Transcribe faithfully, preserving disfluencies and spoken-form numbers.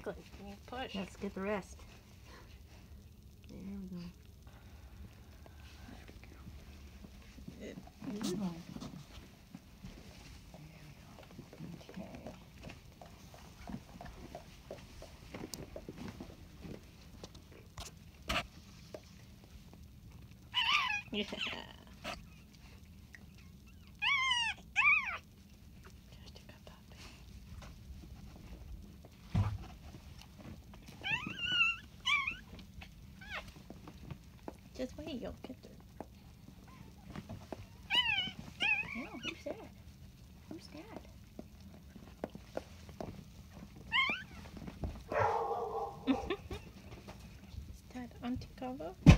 Tekla, you need to push. Let's get the rest. There we go. It, Ooh. yeah. Just wait, you'll get her. No, who's that? Who's that? Is that Auntie Kava?